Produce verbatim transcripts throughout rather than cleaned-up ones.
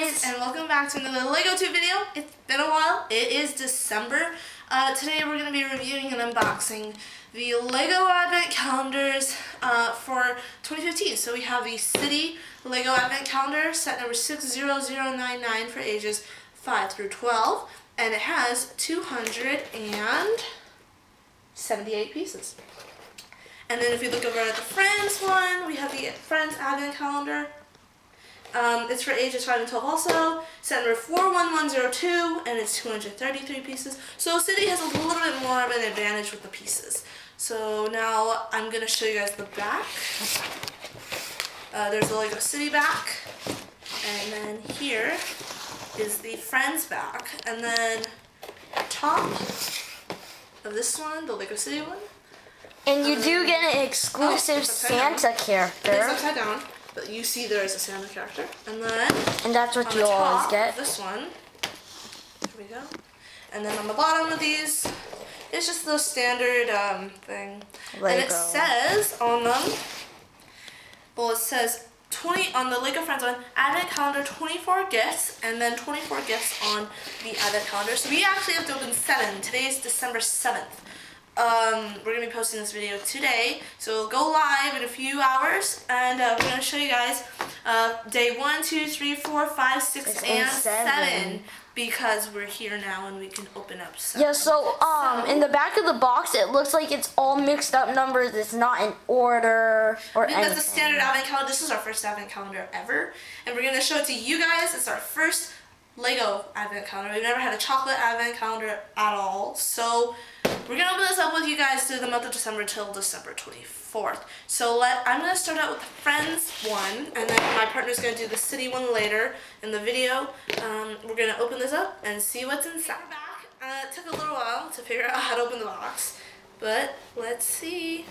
guys, and welcome back to another LegoTube video. It's been a while. It is December. Uh, today we're going to be reviewing and unboxing the Lego Advent Calendars uh, for twenty fifteen. So we have the City Lego Advent Calendar, set number six zero zero nine nine for ages five through twelve, and it has two hundred seventy-eight pieces. And then if you look over at the Friends one, we have the Friends Advent Calendar. Um, it's for ages five and twelve also, set number four one one zero two, and it's two hundred thirty-three pieces. So City has a little bit more of an advantage with the pieces. So now I'm going to show you guys the back. Uh, there's the Lego City back, and then here is the Friends back, and then top of this one, the Lego City one. And you um, do get an exclusive oh, Santa character. It's upside down. But you see there is a Santa character. And then and that's what on you the top, always get. This one. Here we go. And then on the bottom of these, it's just the standard um, thing. Lego. And it says on them, well it says twenty on the Lego Friends one, Advent Calendar twenty-four gifts, and then twenty-four gifts on the Advent Calendar. So we actually have to open seven. Today is December seventh. Um, we're going to be posting this video today, so it'll go live in a few hours, and uh, we're going to show you guys uh, day one, two, three, four, five, six, Six and, and seven. seven, because we're here now and we can open up seven. Yeah, so um, so, in the back of the box, it looks like it's all mixed up numbers. It's not in order or I mean, anything. that's a standard Advent Calendar. This is our first Advent Calendar ever, and we're going to show it to you guys. It's our first Lego Advent Calendar. We've never had a chocolate Advent Calendar at all, so we're going to open this up with you guys through the month of December till December twenty-fourth. So let I'm going to start out with the Friends one, and then my partner's going to do the City one later in the video. Um, we're going to open this up and see what's inside. We're back. Uh, it took a little while to figure out how to open the box, but let's see.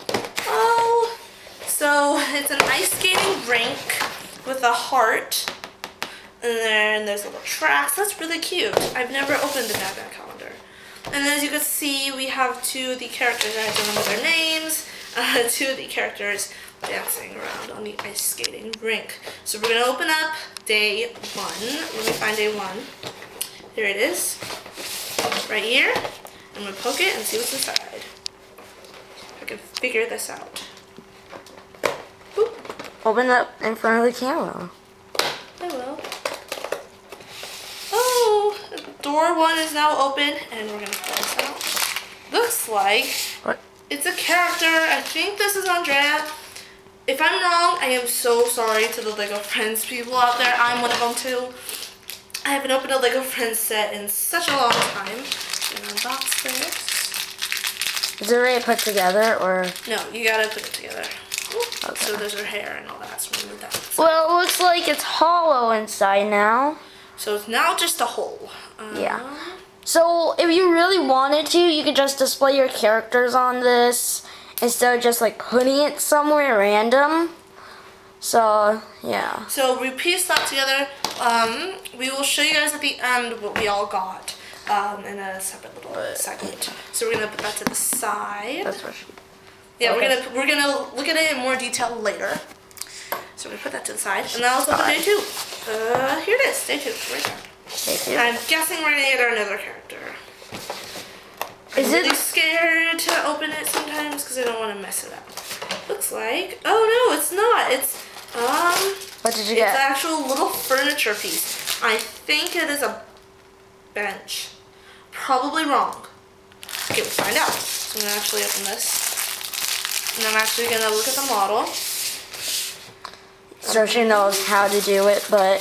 Oh, so it's an ice skating rink with a heart. And then there's little tracks. That's really cute. I've never opened an Advent Calendar. And as you can see, we have two of the characters. I have to remember their names. Uh, two of the characters dancing around on the ice skating rink. So we're going to open up day one. Let me find day one. Here it is. Right here. I'm going to poke it and see what's inside. If I can figure this out. Boop. Open it up in front of the camera. I will. Oh, door one is now open, and we're gonna pull this out. Looks like what? It's a character. I think this is Andrea. If I'm wrong, I am so sorry to the Lego Friends people out there. I'm one of them too. I haven't opened a Lego Friends set in such a long time. Unbox this. Is it already put together, or? No, you gotta put it together. Okay. So there's her hair and all that. So we'll move that inside. Well, it looks like it's hollow inside now. So it's now just a hole. Um, Yeah. So if you really wanted to, you could just display your characters on this instead of just like putting it somewhere random. So yeah. So we pieced that together. Um, we will show you guys at the end what we all got um, in a separate little segment. So we're gonna put that to the side. That's what she. Yeah, okay. we're gonna we're gonna look at it in more detail later. So we're gonna put that to the side, and now let's look at day two. Uh, here it is, day two, right there. Day two. I'm guessing we're gonna get another character. Is I'm it really scared to open it sometimes because I don't want to mess it up. Looks like, oh no, it's not. It's um. What did you it's get? It's an actual little furniture piece. I think it is a bench. Probably wrong. Okay, we'll find out. So I'm gonna actually open this, and I'm actually gonna look at the model. So she knows how to do it, but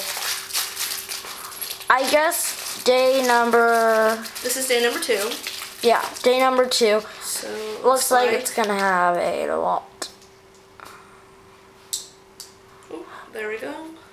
I guess day number. This is day number two. Yeah, day number two. So looks like, like it's gonna have a lot. Oh, there we go.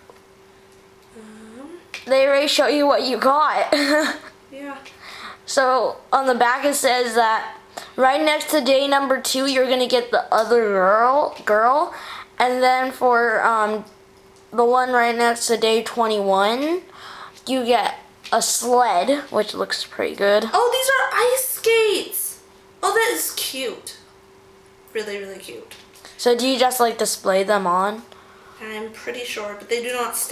Um, they already show you what you got. yeah. So on the back it says that right next to day number two, you're gonna get the other girl, girl, and then for um, the one right next to day twenty-one, you get a sled, which looks pretty good. Oh, these are ice skates. Oh, that is cute. Really, really cute. So do you just like display them on? I'm pretty sure, but they do not stick.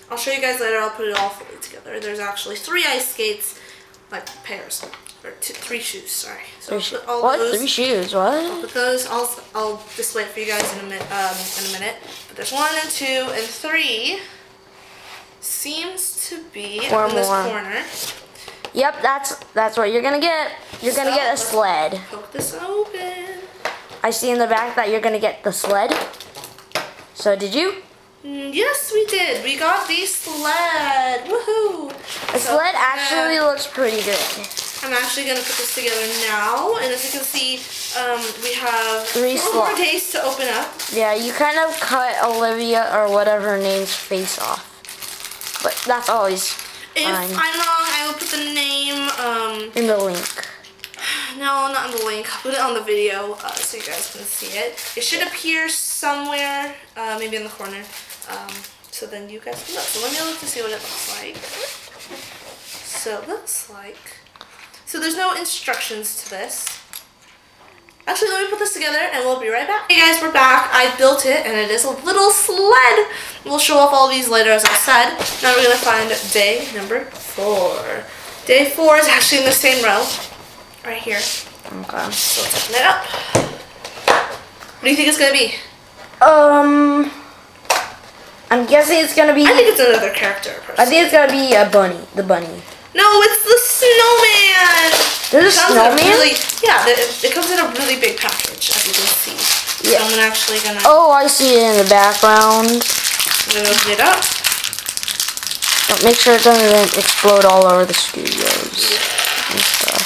I'll show you guys later. I'll put it all fully together. There's actually three ice skates, like pairs, or two, three shoes. Sorry. So three I'll put all what? those, Three shoes? What? I'll put those. I'll I'll display it for you guys in a minute. Um, in a minute. But there's one and two and three. Seems to be Four up in this more. corner. Yep, that's that's what you're gonna get. You're gonna So, get a sled. Poke this open. I see in the back that you're gonna get the sled. So did you? Mm, yes, we did. We got the sled. Woohoo! The So, sled actually uh, looks pretty good. I'm actually gonna put this together now, and as you can see, um, we have Three four more slots. days to open up. Yeah, you kind of cut Olivia or whatever her name's face off. But that's always If fine. I'm wrong, I will put the name, um, In the link. no, not in the link. I'll put it on the video uh, so you guys can see it. It should appear somewhere, uh, maybe in the corner, um, so then you guys can look. So let me look to see what it looks like. So it looks like, so there's no instructions to this. Actually, let me put this together and we'll be right back. Hey guys, we're back. I built it and it is a little sled. We'll show off all these later, as I said. Now we're gonna find day number four. Day four is actually in the same row, right here. Okay. So let's open it up. What do you think it's gonna be? Um, I'm guessing it's gonna be. I think it's another character. Personally. I think it's gonna be a bunny. The bunny. No, it's the snowman. There's a It comes in snowman? really, yeah, it, it comes in a really big package, as you can see. Yeah. So I'm actually gonna. Oh, I see it in the background. I'm gonna open it up. But make sure it doesn't explode all over the studios and stuff.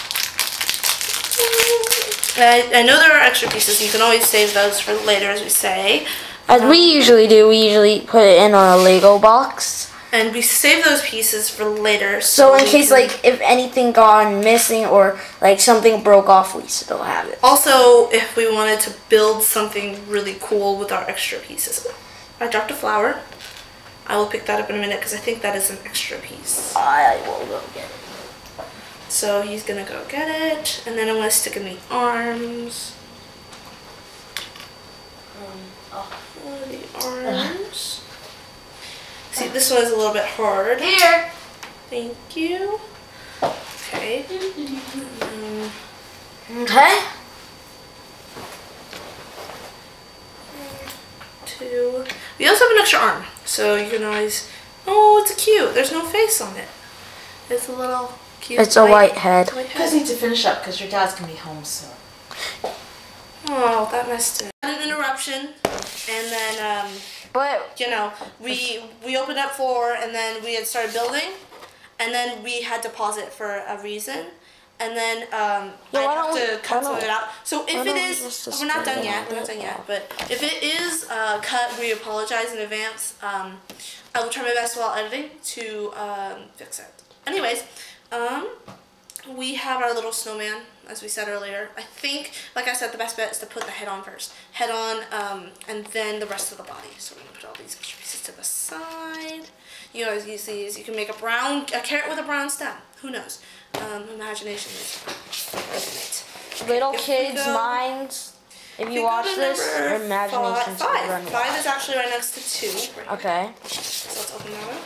I, I know there are extra pieces. You can always save those for later, as we say. As we usually do, we usually put it in a Lego box. And we save those pieces for later. So in we case, can- like, if anything gone missing or, like, something broke off, we still have it. Also, if we wanted to build something really cool with our extra pieces. I dropped a flower. I will pick that up in a minute because I think that is an extra piece. I will go get it. So he's gonna go get it, and then I'm gonna stick in the arms. Um, oh, the arms. See, this one is a little bit hard. Here. Thank you. Okay. Um, Okay. two. We also have an extra arm, so you can always. Oh, it's cute. There's no face on it. It's a little cute. It's a white head. white You guys head. need to finish up because your dad's gonna be home soon. Oh, that messed it. An interruption, and then um. But you know, we we opened up four, and then we had started building, and then we had to pause it for a reason, and then um, Yeah, I why have don't we- to why cut some don't- of it out. So if why it don't we is, just we're not display done it yet. on We're not the done yet. wall? But if it is uh, cut, we apologize in advance. Um, I will try my best while editing to um, fix it. Anyways, um, we have our little snowman, as we said earlier. I think, like I said, the best bet is to put the head on first. Head on, um, and then the rest of the body. So we're gonna put all these extra pieces to the side. You guys use these. You can make a brown, a carrot with a brown stem. Who knows? Um, imagination is infinite. little If we kids' go- minds, if If you we go watch to this, number your imagination's five, gonna run five. wild. Five is actually right next to two. Right here. Okay. So let's open that up.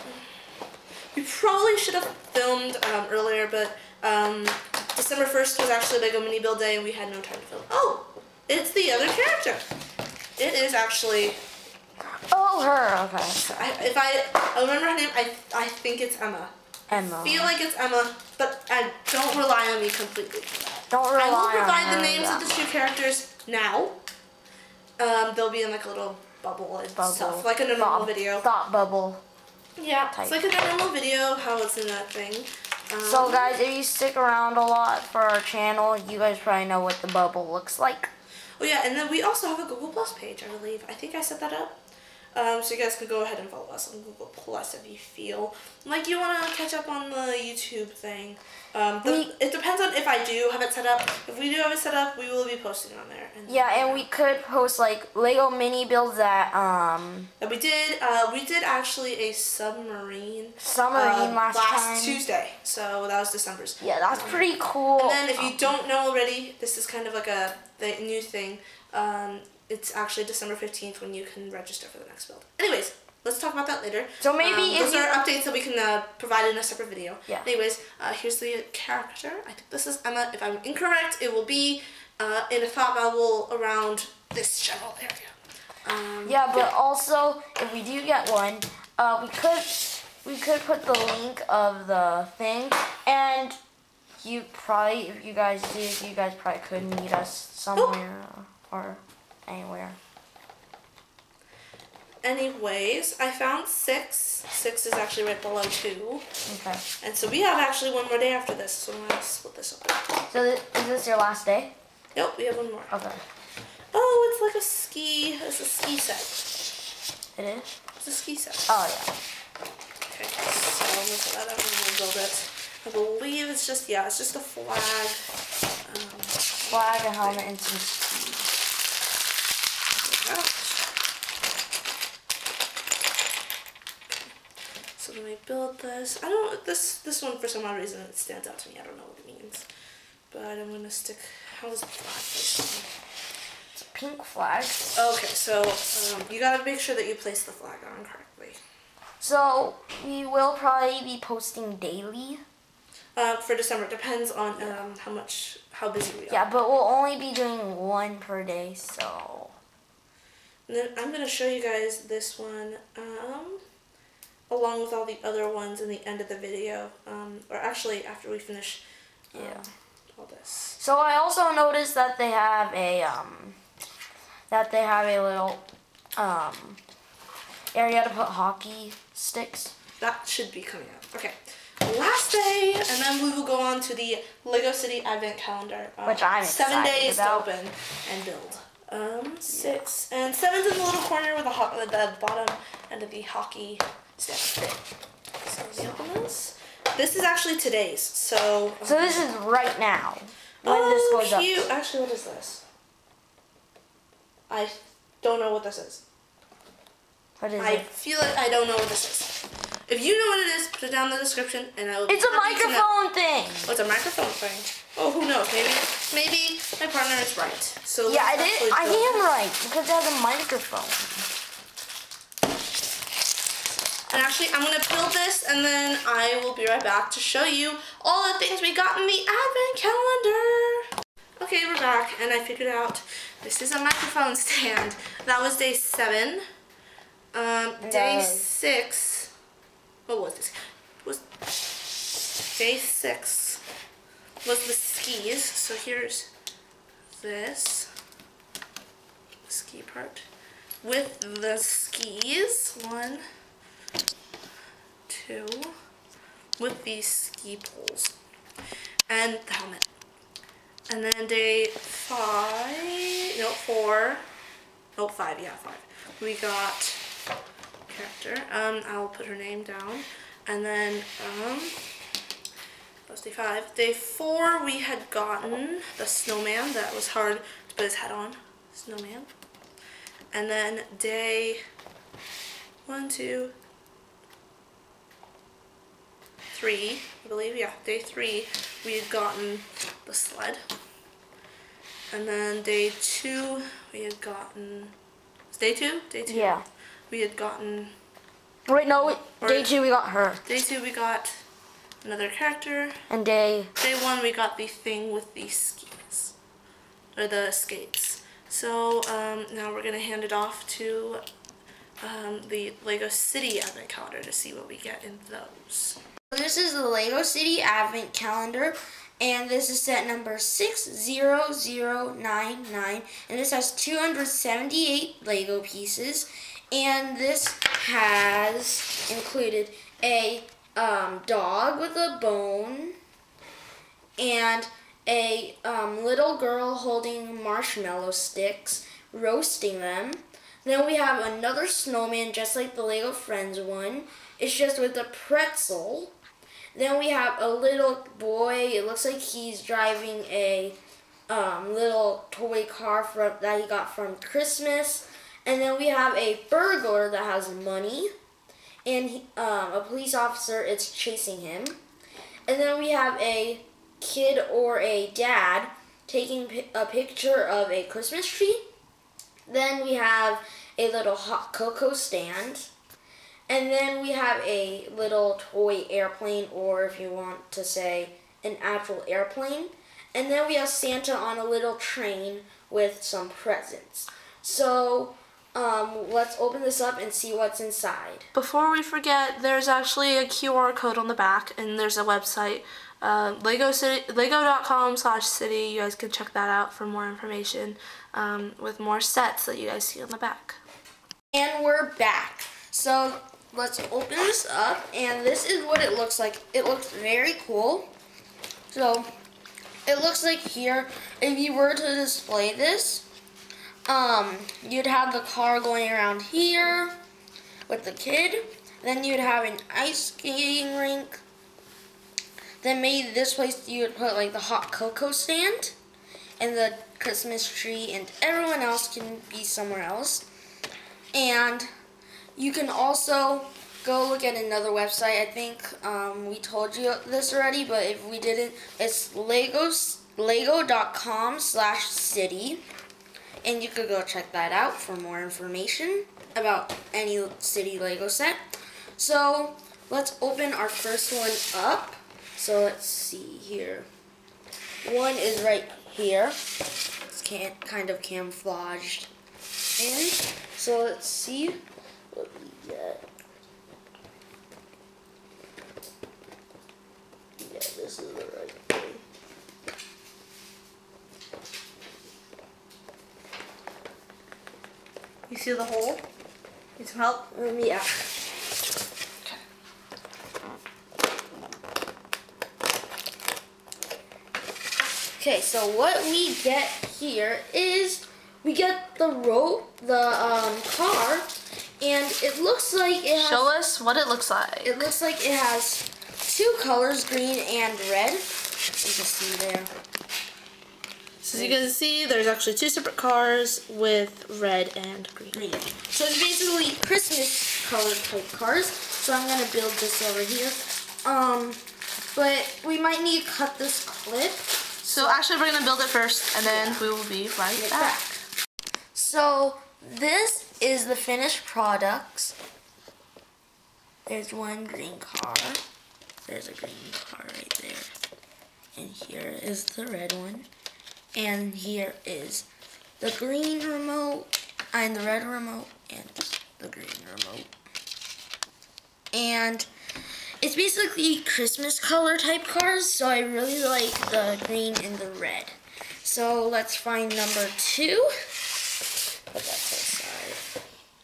We probably should have filmed um, earlier, but um, December first was actually Lego Mini Build Day and we had no time to film. Oh, it's the other character. It is actually, Oh, her. Okay. I, if I, I remember her name, I, I think it's Emma. Emma. I feel like it's Emma, but I don't rely on me completely for that. Don't rely I will on provide her, the names yeah. of the two characters now. Um, they'll be in like a little bubble and Bubble. stuff, like in a normal Thought- video. Thought bubble. Yeah, type. it's like in a normal video, how it's in that thing. Um, So guys, if you stick around a lot for our channel, you guys probably know what the bubble looks like. Oh yeah, and then we also have a Google Plus page, I believe. I think I set that up. Um, so you guys can go ahead and follow us on Google Plus if you feel like you want to catch up on the YouTube thing. Um, the, We- it depends on if I do have it set up. If we do have it set up, we will be posting on there. And Yeah, and we could post like Lego mini builds that um And we did. Uh, we did actually a submarine. submarine uh, last, last time. Tuesday. So that was December's. Yeah, that's pretty cool. And then if you don't know already, this is kind of like a the new thing. Um, it's actually December fifteenth when you can register for the next build. Anyways, let's let's talk about that later. So maybe um, if those you... are updates that we can uh, provide in a separate video. Yeah. Anyways, uh, here's the character. I think this is Emma. If I'm incorrect, it will be uh, in a thought bubble around this general area. Um, yeah, but yeah. also if we do get one, uh, we could we could put the link of the thing, and you probably, if you guys do, you guys probably could meet us somewhere or anywhere. Anyways, I found six. Six is actually right below two. Okay. And so we have actually one more day after this, so I'm gonna split this up. So th is this your last day? Nope, we have one more. Okay. Oh, it's like a ski. It's a ski set. It is? It's a ski set. Oh yeah. Okay, so I'm gonna put that up and we'll build it. I believe it's just, yeah, it's just a flag. Um, Flag, a helmet, and some skis. So then we build this. I don't, this this one for some odd reason it stands out to me. I don't know what it means. But I'm gonna stick, how is the flag placed on? It's a pink flag. Okay, so um, you gotta make sure that you place the flag on correctly. So we will probably be posting daily. Uh, for December, it depends on um, how much, how busy we are. Yeah, but we'll only be doing one per day, so. And then I'm gonna show you guys this one, um, along with all the other ones in the end of the video, um, or actually after we finish um, Yeah. all this. So I also noticed that they have a um, that they have a little um area to put hockey sticks. That should be coming up. Okay, last day, and then we will go on to the Lego City Advent Calendar. Uh, Which I'm seven excited days about. to open and build. Um, six and seven's in the little corner with the ho the bottom end of the hockey stick. So let me open this. This is actually today's. So. Um, So this is right now when oh, this goes cute. up. Actually, what is this? I don't know what this is. What is I it? feel like I don't know what this is. If you know what it is, put it down in the description, and I will. It's a be happy to know. microphone thing. Oh, it's a microphone thing. Oh, who knows? Maybe, maybe my partner is right. So Yeah, I let's did. actually I build am this. right because it has a microphone. And actually, I'm gonna build this, and then I will be right back to show you all the things we got in the Advent calendar. Okay, we're back, and I figured out this is a microphone stand. That was day seven. Um, day No. six. What was this? Was day six was the skis. So here's this ski part with the skis. One, two, with these ski poles and the helmet. And then day five, no, four, no, five, yeah, five. We got character. Um, I'll put her name down. And then, um, that was day five. Day four, we had gotten the snowman. That was hard to put his head on. Snowman. And then day one, two, three, I believe, yeah, day three, we had gotten the sled. And then day two, we had gotten, was day two? Day two. Yeah. We had gotten, Wait, no. Or- Day two we got her, day two we got another character. and day Day one we got the thing with the skis, or the skates. So um, now we're gonna hand it off to um, the Lego City Advent Calendar to see what we get in those. This is the Lego City Advent Calendar, and this is set number six zero zero nine nine, and this has two hundred seventy-eight Lego pieces, and this has included a um, dog with a bone, and a um, little girl holding marshmallow sticks, roasting them. Then we have another snowman just like the Lego Friends one. It's just with a pretzel. Then we have a little boy. It looks like he's driving a um, little toy car from, that he got from Christmas. And then we have a burglar that has money. And he, um, a police officer is chasing him. And then we have a kid or a dad taking pi a picture of a Christmas tree. Then we have a little hot cocoa stand. And then we have a little toy airplane, or if you want to say an actual airplane. And then we have Santa on a little train with some presents. So um, let's open this up and see what's inside. Before we forget, there's actually a Q R code on the back, and there's a website, uh, Lego City, Lego dot com slash city. You guys can check that out for more information um, with more sets that you guys see on the back. And we're back. So let's open this up, and this is what it looks like. It looks very cool. So it looks like here, if you were to display this, um, you'd have the car going around here with the kid. Then you'd have an ice skating rink. Then maybe this place you would put like the hot cocoa stand and the Christmas tree, and everyone else can be somewhere else. And you can also go look at another website. I think um, we told you this already, but if we didn't, it's Legos, Lego dot com slash city. And you could go check that out for more information about any city Lego set. So let's open our first one up. So let's see here. One is right here. It's can kind of camouflaged in. So let's see what we get. Yeah, this is the right thing. You see the hole? Need some help? Um, yeah. Okay, so what we get here is we get the rope, the um, car, and it looks like it has, Show us what it looks like. It looks like it has two colors, green and red. You can see there. So as you can see, there's actually two separate cars with red and green. green. So it's basically Christmas colored type cars. So I'm gonna build this over here. Um, but we might need to cut this clip. So actually we're gonna build it first, and then we will be right back. So this is the finished products. There's one green car. There's a green car right there. And here is the red one. And here is the green remote, and the red remote, and the green remote. And it's basically Christmas color type cars, so I really like the green and the red. So let's find number two. Put that to the side.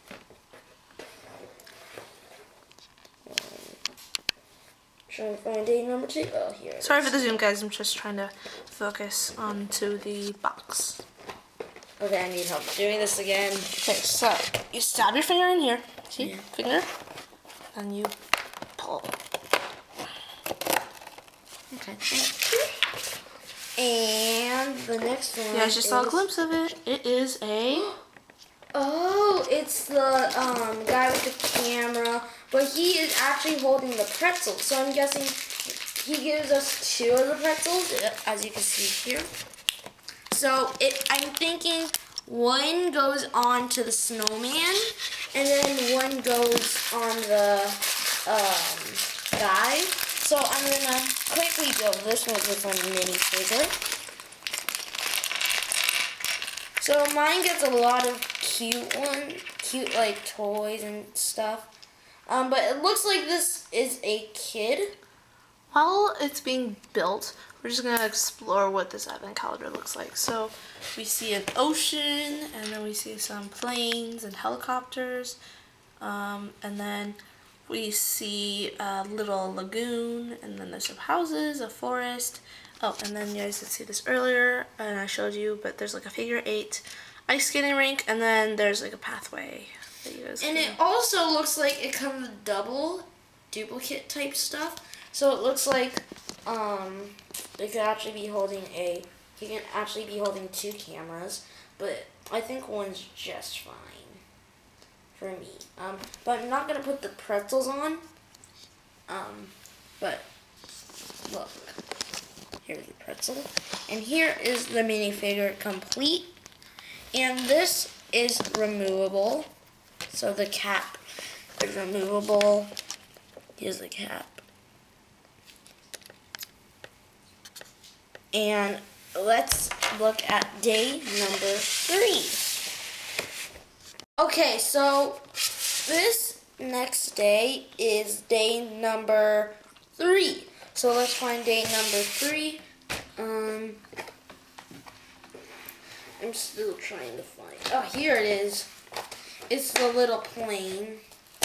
Trying to find a number two. Oh, here. it Sorry is. for the zoom, guys. I'm just trying to focus onto the box. Okay, I need help doing this again. Okay, so you stab your finger in here. See? Yeah. Finger. And you pull. Okay, thank you. And the next one. You guys just is... saw a glimpse of it. It is a... Oh, it's the um, guy with the camera, but he is actually holding the pretzels. So I'm guessing he gives us two of the pretzels, as you can see here. So it, I'm thinking one goes on to the snowman, and then one goes on the um, guy. So I'm gonna quickly build this one with one mini figure. So mine gets a lot of cute one, cute like toys and stuff. Um, but it looks like this is a kid. While it's being built, we're just gonna explore what this advent calendar looks like. So we see an ocean, and then we see some planes and helicopters, um, and then we see a little lagoon, and then there's some houses, a forest. Oh, and then you guys did see this earlier, and I showed you, but there's like a figure eight ice skating rink, and then there's like a pathway that you guys And can... it also looks like it comes with double duplicate type stuff. So it looks like um, it could actually be holding a, you can actually be holding two cameras, but I think one's just fine for me. Um, but I'm not gonna put the pretzels on. Um, but look, here's the pretzel, and here is the minifigure complete. And this is removable, so the cap It's removable. Here's the cap. And let's look at day number three. Okay, so this next day is day number three. So let's find day number three. Um, I'm still trying to find. Oh, here it is. It's the little plane.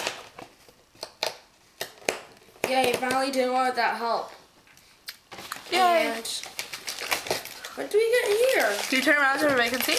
Yay, finally did one without help. Yay. And what do we get here? Do you turn around so everybody can see?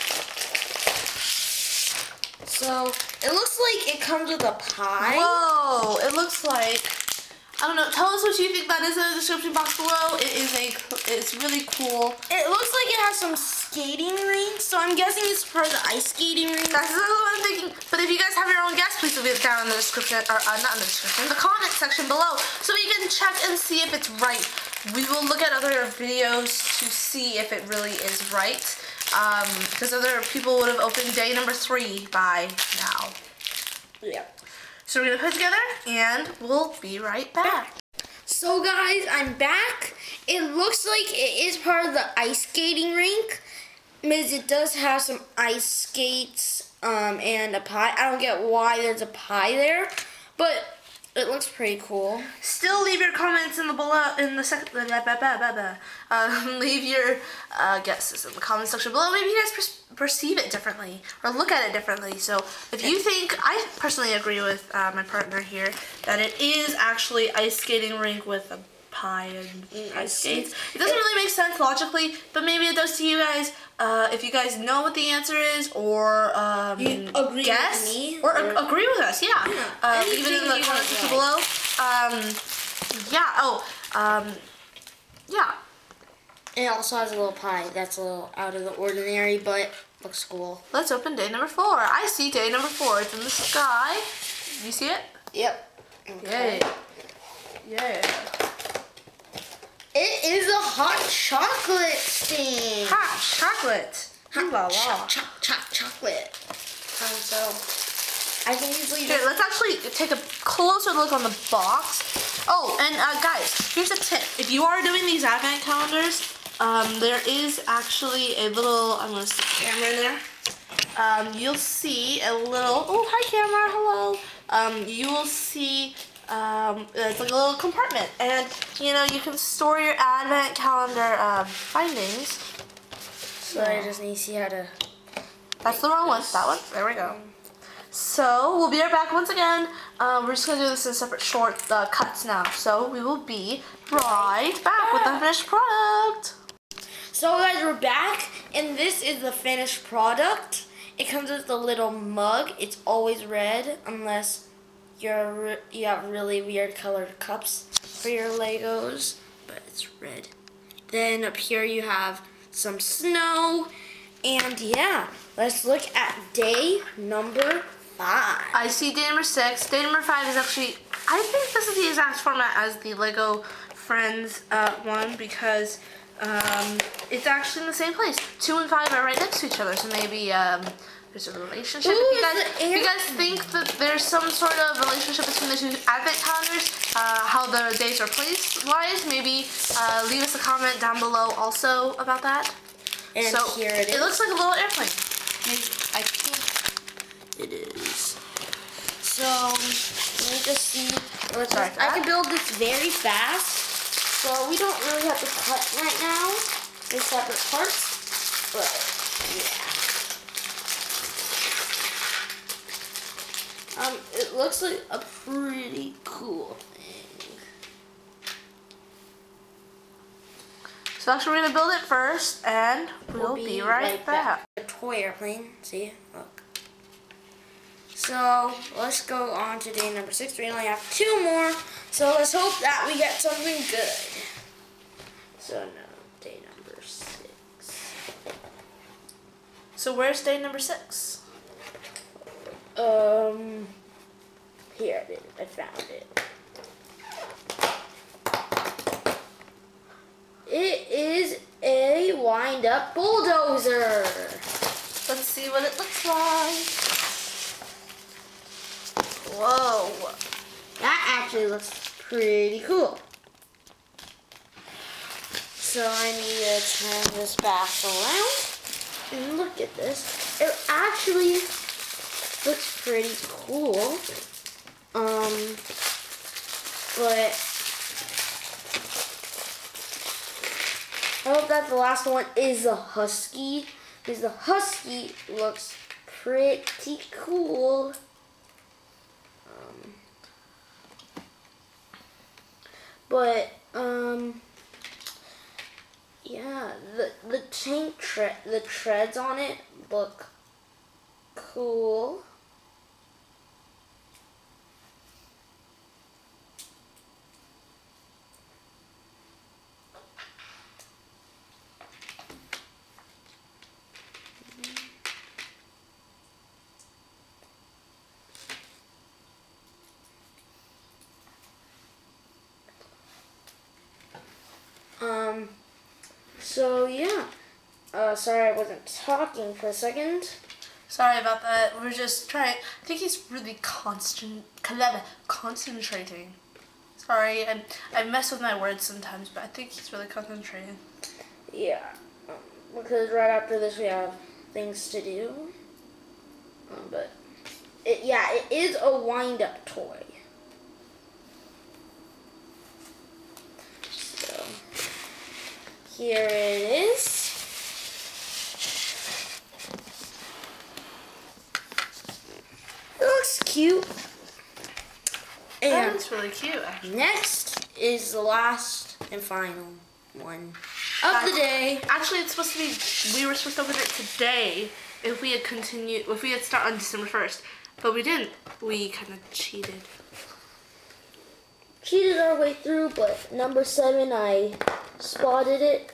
So, it looks like it comes with a pie. Whoa, it looks like, I don't know, tell us what you think that is in the description box below. It is a, it's really cool. It looks like it has some skating rings, so I'm guessing it's for the ice skating rink. That's what I'm thinking. But if you guys have your own guess, please leave it down in the description, or uh, not in the description, the comment section below, so we can check and see if it's right. We will look at other videos to see if it really is right, um, because other people would have opened day number three by now. Yeah. So we're gonna put it together, and we'll be right back. So guys, I'm back. It looks like it is part of the ice skating rink. Because it does have some ice skates um, and a pie. I don't get why there's a pie there, but it looks pretty cool. Still leave your comments in the below in the second. Blah, blah, blah, blah, blah. Uh, leave your uh, guesses in the comment section below. Maybe you guys per perceive it differently or look at it differently. So if you think, I personally agree with uh, my partner here that it is actually ice skating rink with a pie and ice skates. It doesn't really make sense logically, but maybe it does to you guys. Uh, if you guys know what the answer is, or um, you agree guess, with me, or, or agree with us, yeah. yeah. Uh, leave it in the comment section below. Um, yeah. Oh, um, yeah. It also has a little pie. That's a little out of the ordinary, but looks cool. Let's open day number four. I see day number four. It's in the sky. You see it? Yep. Okay. Yay. Yeah. It is a hot chocolate stain. Hot chocolate. Hot La la. cho cho cho chocolate. Um, so I can usually. Here, let's actually take a closer look on the box. Oh, and uh, guys, here's a tip. If you are doing these advent calendars, um, there is actually a little. I'm gonna stick the camera in there. Um, you'll see a little. Oh, hi, camera. Hello. Um, you will see. Um, it's like a little compartment, and you know you can store your advent calendar uh, findings. So I just need to see how to. That's the wrong one. That one. There we go. So we'll be right back once again. Um, we're just gonna do this in separate short uh, cuts now. So we will be right back with the finished product. So guys, we're back, and this is the finished product. It comes with a little mug. It's always red unless You're, you have really weird colored cups for your Legos, but it's red. Then up here you have some snow, and yeah, let's look at day number five. I see day number six. Day number five is actually, I think this is the exact format as the Lego Friends uh, one because um, it's actually in the same place. Two and five are right next to each other, so maybe um, there's a relationship. Ooh, if, you guys, the if you guys think that there's some sort of relationship between the two advent calendars, uh, how the days are placed wise, maybe uh, leave us a comment down below also about that. And so here it is. It looks like a little airplane. Maybe, I think It is. So, let me just see. Let's Sorry, just, I can build this very fast, so we don't really have to cut right now in separate parts, but yeah. Um, it looks like a pretty cool thing. So actually we're going to build it first, and we'll, we'll be, be right, right back. back. A toy airplane, see, look. So, let's go on to day number six. We only have two more, so let's hope that we get something good. So, no, day number six. So where's day number six? Um, here it is. I found it. It is a wind-up bulldozer. Let's see what it looks like. Whoa. That actually looks pretty cool. So I need to turn this back around. And look at this. It actually looks pretty cool. Um, but I hope that the last one is a husky, because the husky looks pretty cool. Um, but um, yeah, the the tank tre the treads on it look cool. Um, so yeah, uh, sorry I wasn't talking for a second. Sorry about that. We're just trying. I think he's really constant, concentrating. Sorry, I I mess with my words sometimes, but I think he's really concentrating. Yeah, um, because right after this we have things to do. Um, but it, yeah, it is a wind-up toy. So here it is. It looks cute. That And is really cute, actually. next is the last and final one of the day. Actually, it's supposed to be, we were supposed to open it today if we had continued, if we had started on December first, but we didn't. We kind of cheated. Cheated our way through, but number seven, I spotted it.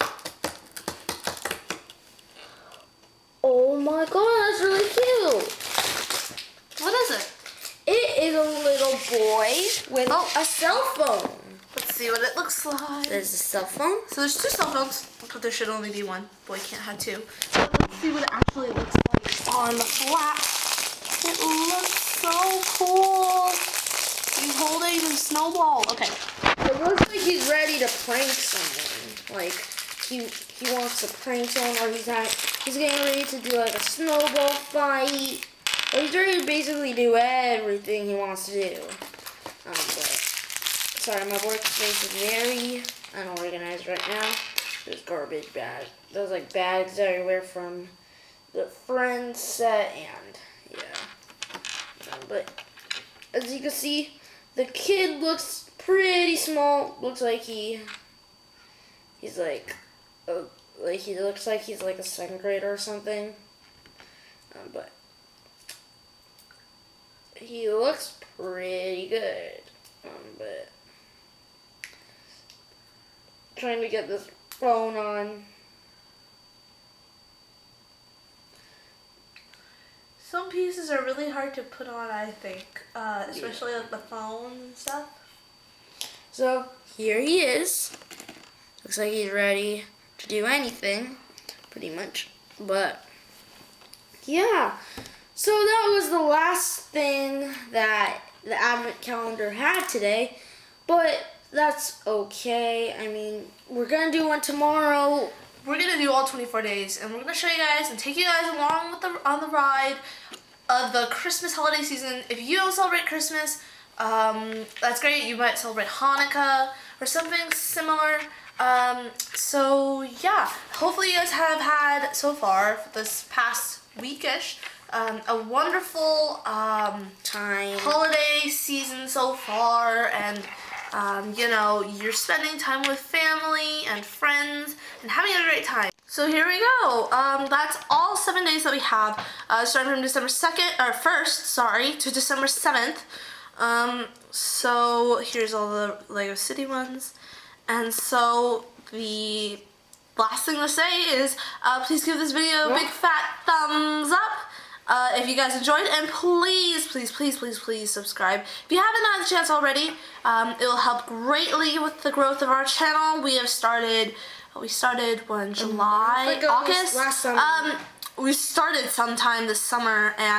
Oh my god, that's really cute. What is it? It is a little boy with Oh. a cell phone. Let's see what it looks like. There's a cell phone. So there's two cell phones, but there should only be one. Boy can't have two. So let's see what it actually looks like on the flap. It looks so cool. He's holding a snowball. Okay. It looks like he's ready to prank someone. Like he he wants to prank someone, or he's not, he's getting ready to do like a snowball fight. Or he's ready to basically do everything he wants to do. Um, but sorry, my workspace is very unorganized right now. There's garbage bags. There's like bags everywhere from the Friends set, and yeah. Um, but as you can see, the kid looks pretty small. Looks like he he's like uh, like he looks like he's like a second grader or something. Um, but he looks pretty good. Um, but trying to get this phone on. Some pieces are really hard to put on, I think, uh, especially like the phone and stuff. So here he is. Looks like he's ready to do anything, pretty much. But yeah, so that was the last thing that the advent calendar had today. But that's okay. I mean, we're gonna do one tomorrow. We're gonna do all twenty-four days, and we're gonna show you guys and take you guys along with the on the ride of the Christmas holiday season. If you don't celebrate Christmas, um, that's great. You might celebrate Hanukkah or something similar. Um, so yeah, hopefully you guys have had so far for this past weekish um, a wonderful um, Time. holiday season so far, and um, you know, you're spending time with family and friends and having a great time. So here we go. Um, that's all seven days that we have, uh, starting from December second, or first, sorry, to December seventh. Um, so here's all the Lego City ones. And so the last thing to say is, uh, please give this video a big fat thumbs up uh, if you guys enjoyed, and please, please, please, please, please subscribe. If you haven't had the chance already, um, it will help greatly with the growth of our channel. We have started, we started when July, Like, uh, August. last summer. Um, we started sometime this summer, and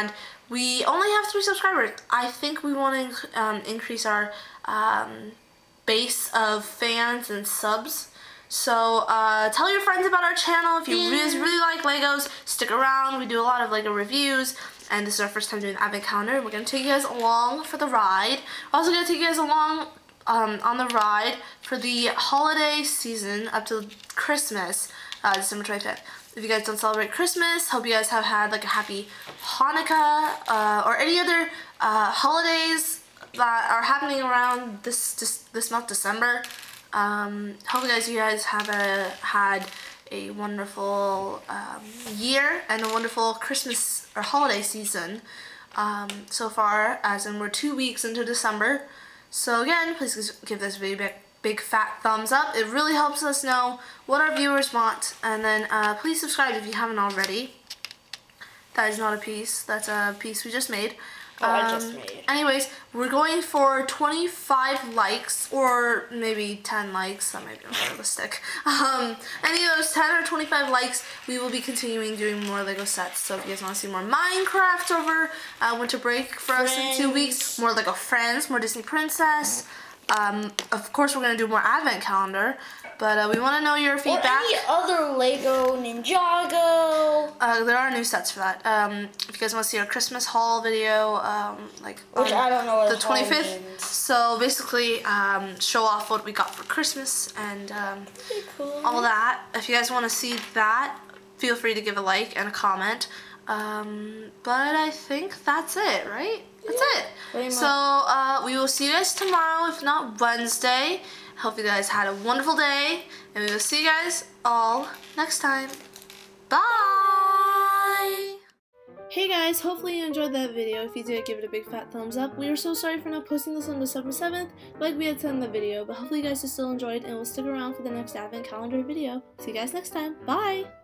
We only have three subscribers. I think we want to um, increase our um, base of fans and subs. So uh, tell your friends about our channel. If you yeah. really, really like Legos, stick around. We do a lot of Lego reviews, and this is our first time doing advent calendar. We're going to take you guys along for the ride. We're also going to take you guys along um, on the ride for the holiday season up to Christmas, uh, December twenty-fifth. If you guys don't celebrate Christmas, hope you guys have had like a happy Hanukkah uh, or any other uh, holidays that are happening around this this, this month, December. Um, hope you guys, you guys have a, had a wonderful um, year and a wonderful Christmas or holiday season um, so far, as in we're two weeks into December. So again, please give this video a big, big fat thumbs up. It really helps us know what our viewers want. And then uh, please subscribe if you haven't already. That is not a piece. That's a piece we just made. Oh, um, I just made. Anyways, we're going for twenty-five likes, or maybe ten likes. That might be unrealistic. Um, any of those ten or twenty-five likes, we will be continuing doing more Lego sets. So if you guys want to see more Minecraft over uh, winter break for us in two weeks, more Lego Friends, more Disney Princess. Um, of course, we're going to do more advent calendar, but uh, we want to know your feedback. Or any other Lego Ninjago. Uh, there are new sets for that. Um, if you guys want to see our Christmas haul video, um, like Which I don't know what the twenty-fifth. means. So basically, um, show off what we got for Christmas and um, Cool. all that. If you guys want to see that, feel free to give a like and a comment. Um, but I think that's it, right? That's Yeah, it. So uh, we will see you guys tomorrow, if not Wednesday. Hope you guys had a wonderful day, and we will see you guys all next time. Bye! Hey guys, hopefully you enjoyed that video. If you did, give it a big fat thumbs up. We are so sorry for not posting this on December seventh like we had said in the video, but hopefully you guys still enjoyed and will stick around for the next advent calendar video. See you guys next time. Bye!